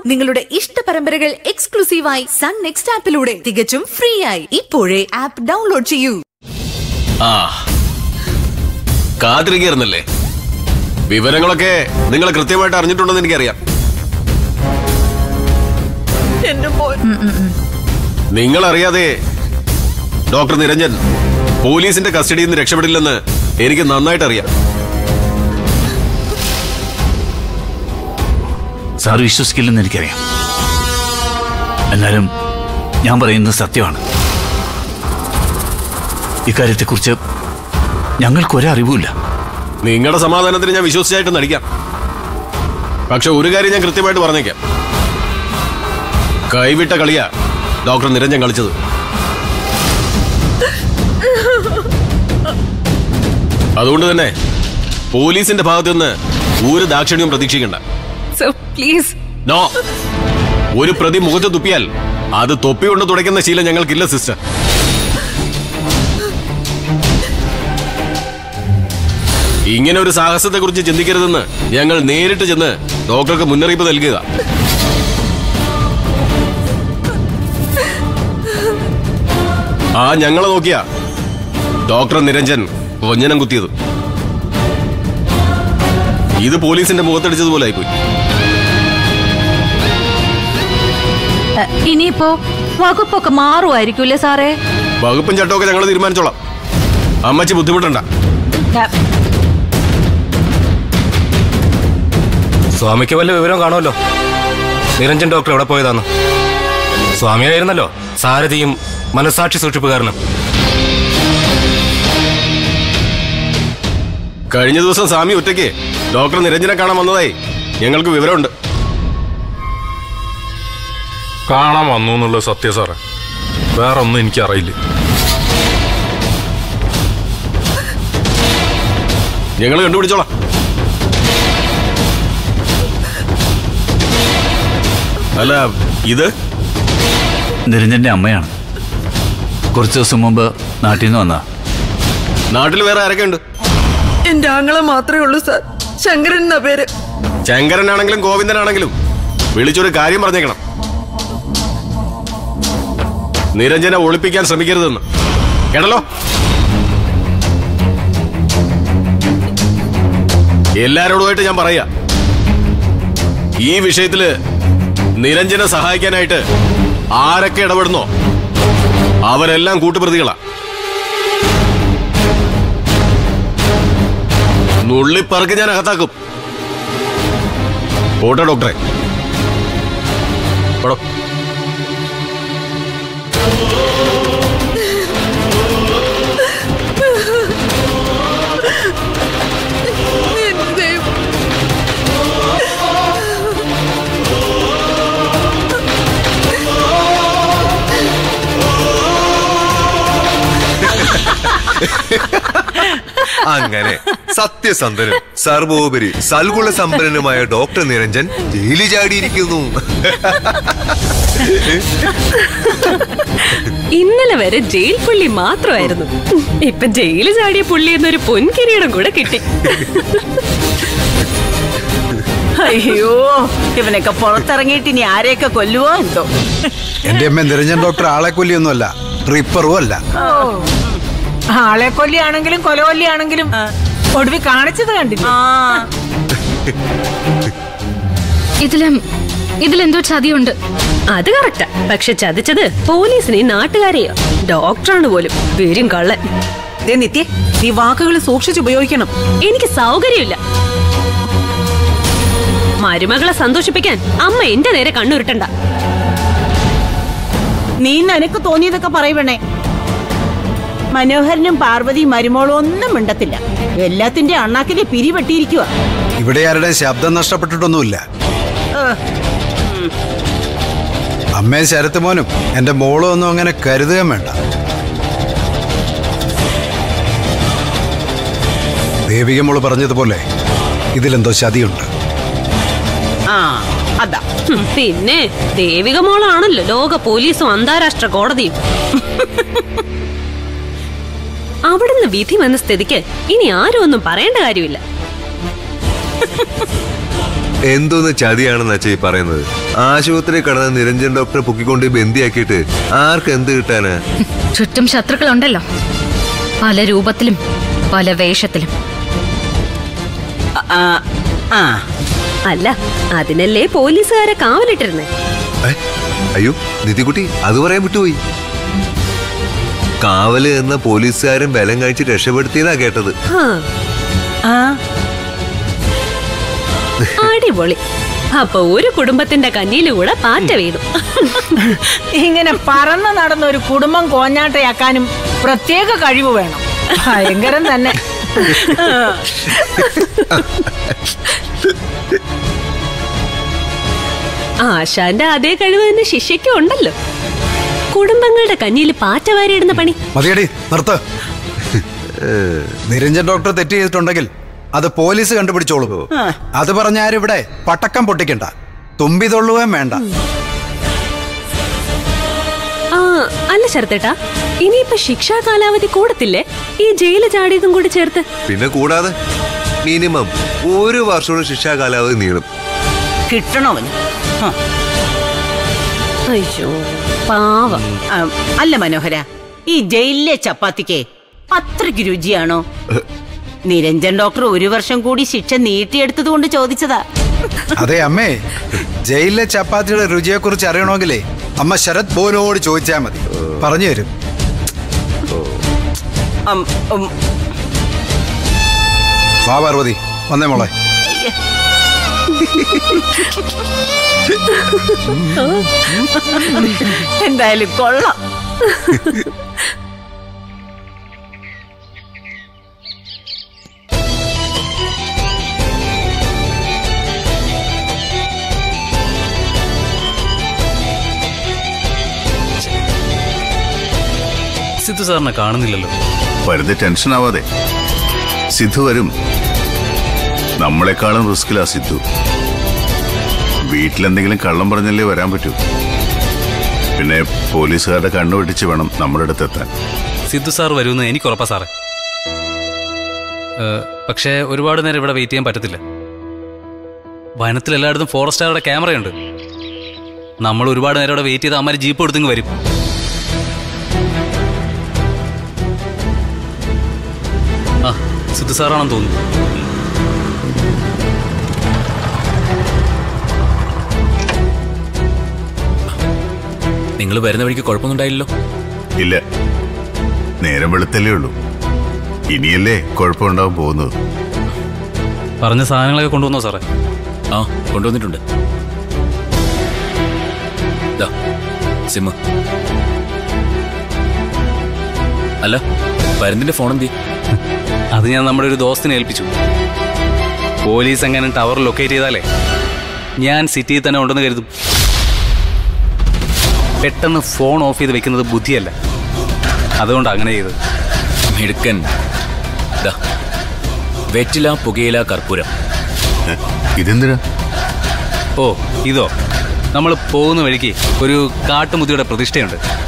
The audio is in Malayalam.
നിങ്ങളുടെ ഇഷ്ട പരമ്പരകൾ എക്സ്ക്ലൂസീവായി സൺ നെക്സ്റ്റ് ആപ്പിലൂടെ തികച്ചും ഫ്രീ ആയി ഇപ്പോഴേ ആപ്പ് ഡൗൺലോഡ് ചെയ്യൂ. കാത്തിരിക്കുന്നല്ലേ? വിവരങ്ങളൊക്കെ നിങ്ങൾ കൃത്യമായിട്ട് അറിഞ്ഞിട്ടുണ്ടെന്ന് എനിക്കറിയാം. നിങ്ങൾ അറിയാതെ ഡോക്ടർ നിരഞ്ജൻ പോലീസിന്റെ കസ്റ്റഡിയിൽ നിന്ന് രക്ഷപ്പെടില്ലെന്ന് എനിക്ക് നന്നായിട്ട് അറിയാം. സാർ വിശ്വസിക്കില്ലെന്ന് എനിക്കറിയാം. എന്നാലും ഞാൻ പറയുന്നത് സത്യമാണ്. ഇക്കാര്യത്തെക്കുറിച്ച് ഞങ്ങൾക്കൊരറിവുമില്ല. നിങ്ങളുടെ സമാധാനത്തിന് ഞാൻ വിശ്വസിച്ചായിട്ട് നടിക്കാം. പക്ഷെ ഒരു കാര്യം ഞാൻ കൃത്യമായിട്ട് പറഞ്ഞേക്കാം. കൈവിട്ട കളിയാ ഡോക്ടർ നിരഞ്ജൻ കളിച്ചത്. അതുകൊണ്ട് തന്നെ പോലീസിന്റെ ഭാഗത്തു നിന്ന് ഒരു ദാക്ഷിണ്യവും പ്രതീക്ഷിക്കണ്ട. നോ, ഒരു പ്രതി മുഖത്ത് തുപ്പിയാൽ അത് തൊപ്പികൊണ്ട് തുടയ്ക്കുന്ന ശീലം ഞങ്ങൾക്കില്ല സിസ്റ്റർ. ഇങ്ങനെ ഒരു സാഹസത്തെ കുറിച്ച് ചിന്തിക്കരുതെന്ന് ഞങ്ങൾ നേരിട്ട് ചെന്ന് ഡോക്ടർക്ക് മുന്നറിയിപ്പ് നൽകുക. ഞങ്ങളെ നോക്കിയാ ഡോക്ടർ നിരഞ്ജൻ വഞ്ചനം കുത്തിയത്. ഇത് പോലീസിന്റെ മുഖത്തടിച്ചതുപോലെ ആയിപ്പോയി. ഇനിയിപ്പോ വകുപ്പൊക്കെ മാറുമായിരിക്കൂല്ലേ സാറേ? വകുപ്പും ചട്ടമൊക്കെ ഞങ്ങൾ തീരുമാനിച്ചോളാം. അമ്മച്ചി ബുദ്ധിമുട്ടണ്ട. സ്വാമിക്ക് വല്ല വിവരം കാണുമല്ലോ. നിരഞ്ജൻ ഡോക്ടർ എവിടെ പോയതാന്ന്. സ്വാമിയായിരുന്നല്ലോ സാരഥിയും മനസാക്ഷി സൂക്ഷിപ്പുകാരനും. കഴിഞ്ഞ ദിവസം സ്വാമി ഒറ്റയ്ക്ക് ഡോക്ടർ നിരഞ്ജനെ കാണാൻ വന്നതായി ഞങ്ങൾക്ക് വിവരമുണ്ട്. കാണാൻ വന്നു എന്നുള്ള സത്യം സാറേ, വേറെ ഒന്നും എനിക്കറിയില്ല. ഞങ്ങൾ കണ്ടുപിടിച്ചോളാം. അല്ല, ഇത് നിരഞ്ജന്റെ അമ്മയാണ്. കുറച്ചു ദിവസം മുമ്പ് നാട്ടിൽ നിന്ന് വന്നാ. നാട്ടിൽ വേറെ ആരൊക്കെ ഉണ്ട്? എന്റെ ആങ്ങളെ മാത്രമേ ഉള്ളൂ സാർ. ശങ്കരൻ എന്നാ പേര്. ശങ്കരനാണെങ്കിലും ഗോവിന്ദനാണെങ്കിലും വിളിച്ചൊരു കാര്യം പറഞ്ഞേക്കണം. നിരഞ്ജനെ ഒളിപ്പിക്കാൻ ശ്രമിക്കരുതെന്ന് കേട്ടല്ലോ. എല്ലാരോടുമായിട്ട് ഞാൻ പറയാ, ഈ വിഷയത്തില് നിരഞ്ജനെ സഹായിക്കാനായിട്ട് ആരൊക്കെ ഇടപെടുന്നോ അവരെല്ലാം കൂട്ടുപ്രതികളാ. നുള്ളിപ്പറക്ക് ഞാൻ അകത്താക്കും. പോട്ടെ ഡോക്ടറെ. അങ്ങനെ സത്യസന്ധനും സർവോപരി സൽഗുണ സമ്പന്നനുമായ ഡോക്ടർ നിരഞ്ജൻ ജയിലിൽ ചാടിയിരിക്കുന്നു. ഇന്നലെ വരെ ജയിൽ പുള്ളി മാത്രമായിരുന്നു. ഇപ്പൊ ജയിലിൽ ചാടിയ പുള്ളി എന്നൊരു പൊൻകിരീടം കൂടെ കിട്ടി. അയ്യോ, ഇവനൊക്കെ പുറത്തിറങ്ങിയിട്ട് ഇനി ആരെയൊക്കെ കൊല്ലുവോ എന്തോ. എന്റെ അമ്മ നിരഞ്ജൻ ഡോക്ടർ ആളെ കൊല്ലിയൊന്നുമല്ല, റിപ്പറും അല്ല. ആളെ കൊല്ലിയാണെങ്കിലും കൊലകൊല്ലിയാണെങ്കിലും ഒടുവിൽ കാണിച്ചത് കണ്ടില്ല. ഇതിലെന്തോ ചതിയുണ്ട്. അത് കറക്റ്റാ. പക്ഷെ ചതിച്ചത് പോലീസിനെ നാട്ടുകാരെയോ. ഡോക്ടറാണ് പോലും പേരും കള്ളൻ. നിത്യ, ഈ വാക്കുകൾ സൂക്ഷിച്ചുപയോഗിക്കണം. എനിക്ക് സൗകര്യമില്ല. മരുമകളെ സന്തോഷിപ്പിക്കാൻ അമ്മ എന്റെ നേരെ കണ്ണുരുട്ടണ്ട. നീ നിനക്ക് തോന്നിയതൊക്കെ പറയുവണേ. മനോഹരനും പാർവതി മരുമോളും ഒന്നും മിണ്ടത്തില്ല. എല്ലാത്തിന്റെ അണ്ണാക്കിലെ പിരി വെട്ടിയിരിക്കുക. ഇവിടെ ആരുടെ ശബ്ദം നഷ്ടപ്പെട്ടിട്ടൊന്നുമില്ല. അമ്മയും ശരത്ത് മോനും എന്റെ മോളും ഒന്നും അങ്ങനെ കരുതുകയും വേണ്ട. ദേവിക മോള് പറഞ്ഞതുപോലെ ഇതിലെന്തോ ചതിയുണ്ട്. അതാ. പിന്നെ ദേവിക മോളാണല്ലോ ലോക പോലീസും അന്താരാഷ്ട്ര കോടതിയും. അവിടുന്ന് വിധി വന്ന സ്ഥിതിക്ക് ഇനി ആരും ഒന്നും പറയേണ്ട കാര്യമില്ല. എന്തോന്ന് ചതിയാണെന്ന് അച്ഛാ ഈ പറയുന്നത്? ആശുപത്രി കടന്ന് നിരഞ്ജൻ ഡോക്ടറെ പൊക്കിക്കൊണ്ട് ബന്ദിയാക്കിയിട്ട് ആർക്ക് എന്ത് കിട്ടാനാ? ചുറ്റും ശത്രുക്കളുണ്ടല്ലോ, പല രൂപത്തിലും പല വേഷത്തിലും. അല്ല, അതിനല്ലേ പോലീസുകാരെ കാവലിട്ടിരുന്നേ. അയ്യോ നിധികുട്ടി, അത് പറയാൻ വിട്ടുപോയി. കാവല് എന്ന പോലീസുകാരൻ ബലം കഴിച്ച് രക്ഷപ്പെടുത്തിയതാ കേട്ടത്. അടിപൊളി. അപ്പൊ ഒരു കുടുംബത്തിന്റെ കഞ്ഞിയിലൂടെ പാറ്റ വീണു. ഇങ്ങനെ പറന്ന് നടന്ന ഒരു കുടുംബം കോഞ്ഞാട്ടയാക്കാനും പ്രത്യേക കഴിവ് വേണം. ഭയങ്കരം തന്നെ. ആശാന്റെ അതേ കഴിവ് തന്നെ ശിഷ്യയ്ക്കും ഉണ്ടല്ലോ. കുടുംബങ്ങളുടെ കഞ്ഞിയിൽ പാറ്റ വാരിയിടുന്ന പണി. മതിയടി, നിർത്ത്. നിരഞ്ജൻ ഡോക്ടർ തെറ്റ് ചെയ്തിട്ടുണ്ടെങ്കിൽ അത് പോലീസ് കണ്ടുപിടിച്ചോളൂ. അത് പറഞ്ഞാരും ഇവിടെ പട്ടക്കം പൊട്ടിക്കണ്ട, തുമ്പി തൊള്ളുകയും വേണ്ട. അല്ല ശരത്തേട്ടാ, ഇനിയിപ്പൊ ശിക്ഷാ കാലാവധി കൂടത്തില്ലേ ഈ ജയില് ചാടിയതും കൂടി ചേർത്ത്? പിന്നെ കൂടാതെ മിനിമം 1 വർഷത്തോടെ ശിക്ഷാ കാലാവധി നീളും. കിട്ടണവന്. അയ്യോ പാവം. അല്ല മനോഹര, ഈ ജയിലിലെ ചപ്പാത്തിക്ക് അത്രയ്ക്ക് രുചിയാണോ? നിരഞ്ജൻ ഡോക്ടർ 1 വർഷം കൂടി ശിക്ഷ നീട്ടിയെടുത്തത് കൊണ്ട് ചോദിച്ചതാ. അതെ അമ്മേ, ജയിലിലെ ചപ്പാത്തിയുടെ രുചിയെ കുറിച്ച് അറിയണമെങ്കിലേ അമ്മ ശരത് ബോനോട് ചോദിച്ചാൽ മതി, പറഞ്ഞു തരും. വാ പാർവതി, വന്നേ മോളെ. എന്തായാലും കൊള്ളാം. സിദ്ധു സാറിനെ കാണുന്നില്ലല്ലോ. വെറുതെ ടെൻഷൻ ആവാതെ, സിദ്ധു വരും. നമ്മളെക്കാളും റിസ്കിലാ സിദ്ധു. വീട്ടിലെന്തെങ്കിലും കള്ളം പറഞ്ഞല്ലേ വരാൻ പറ്റൂ. പിന്നെ പോലീസുകാരുടെ കണ്ണു വെട്ടിച്ച് വേണം നമ്മുടെ അടുത്തെത്താൻ. സിദ്ധു സാർ വരുമെന്ന് എനിക്ക് ഉറപ്പാ സാറേ. പക്ഷേ ഒരുപാട് നേരം ഇവിടെ വെയിറ്റ് ചെയ്യാൻ പറ്റത്തില്ല. വനത്തിൽ എല്ലായിടത്തും ഫോറസ്റ്റുകാരുടെ ക്യാമറയുണ്ട്. നമ്മൾ ഒരുപാട് നേരം ഇവിടെ വെയിറ്റ് ചെയ്ത് അമ്മ ജീപ്പ് എടുത്തിങ്ങ് വരും. ആ, സിദ്ധു സാറാണെന്ന് തോന്നുന്നു. നിങ്ങൾ വരുന്ന വഴിക്ക് കുഴപ്പമൊന്നും ഉണ്ടായില്ലല്ലോ? ഇല്ല, നേരം വെളുത്തല്ലേ ഉള്ളൂ. ഇനിയല്ലേ കുഴപ്പമുണ്ടാവും പോകുന്നത്. പറഞ്ഞ സാധനങ്ങളൊക്കെ കൊണ്ടുവന്നോ സാറേ? ആ, കൊണ്ടുവന്നിട്ടുണ്ട്. സിമ്മ്. അല്ല, പരന്തിന്റെ ഫോൺ എന്തി? അത് ഞാൻ നമ്മുടെ ഒരു ദോസ്തിനെ ഏൽപ്പിച്ചു. പോലീസ് എങ്ങനെ ടവർ ലൊക്കേറ്റ് ചെയ്താലേ ഞാൻ സിറ്റിയിൽ തന്നെ ഉണ്ടെന്ന് കരുതും. പെട്ടെന്ന് ഫോൺ ഓഫ് ചെയ്ത് വെക്കുന്നത് ബുദ്ധിയല്ല, അതുകൊണ്ട് അങ്ങനെ ചെയ്തത്. മിടുക്കൻ. വെറ്റില, പുകയില, കർപ്പൂരം. ഇതെന്തിനാ? ഓ, ഇതോ, നമ്മൾ പോകുന്ന വഴിക്ക് ഒരു കാട്ടുമുതിയുടെ പ്രതിഷ്ഠയുണ്ട്.